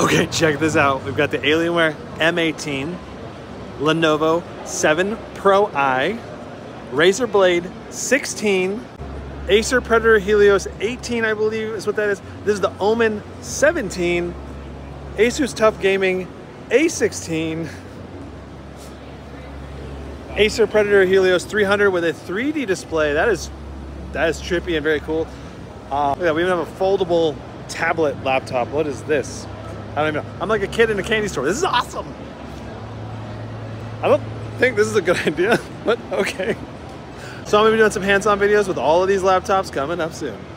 Okay, check this out. We've got the Alienware M18, Lenovo 7 Pro I, Razer Blade 16, Acer Predator Helios 18, I believe is what that is. This is the Omen 17, Asus Tough Gaming A16, Acer Predator Helios 300 with a 3D display. That is trippy and very cool. Yeah, we even have a foldable tablet laptop. What is this? I don't even know. I'm like a kid in a candy store. This is awesome. I don't think this is a good idea, but okay. So I'm gonna be doing some hands-on videos with all of these laptops coming up soon.